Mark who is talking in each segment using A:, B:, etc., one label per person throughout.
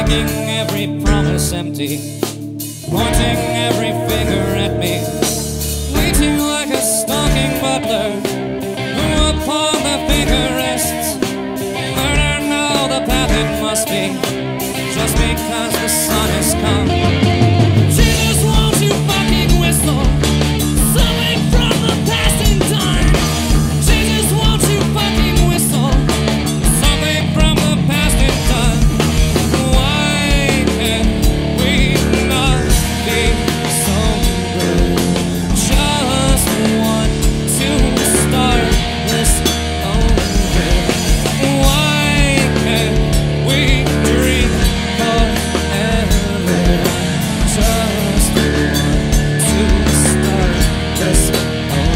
A: making every promise empty, pointing every finger at me, waiting like a stalking butler who upon the finger rests. Murder now the path it must be, just because the sun has come. Jesus, won't you fucking whistle something from the past in time? Jesus, won't you fucking whistle something from the past in time? Why can we not be so good? Just want to start this over. Why can't we dream forever? Just want to start this over.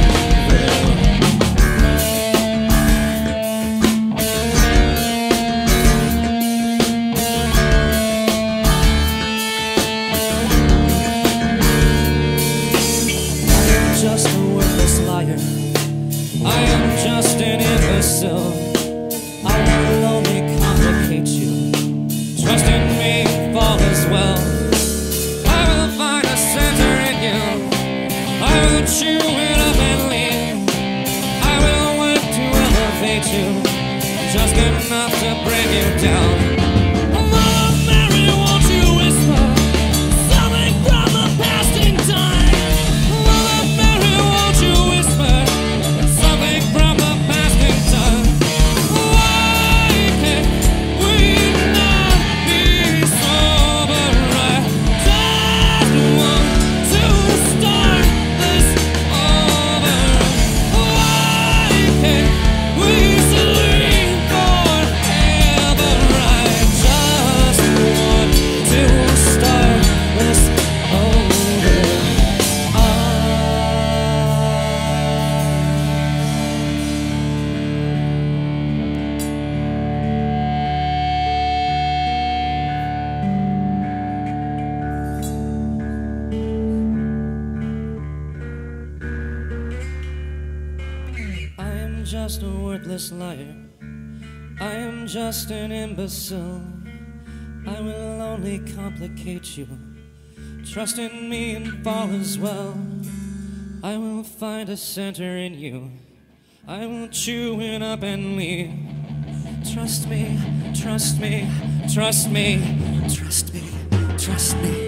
A: Just a worthless liar. I am just an imbecile. I will only complicate you. Trust in me, fall as well. I will find a center in you. I will chew it up and leave. I will work to elevate you, just enough to bring you down. Mother Mary, won't you whisper something from the past in time? Mother Mary, won't you whisper something from the past in time? Why can't we not be sober? I just want to start this over. Why can't we sleep forever? I just want to start this over. I am just a worthless liar. I am just an imbecile. I will only complicate you. Trust in me and fall as well. I will find a center in you. I will chew it up and leave. Trust me, trust me, trust me, trust me, trust me.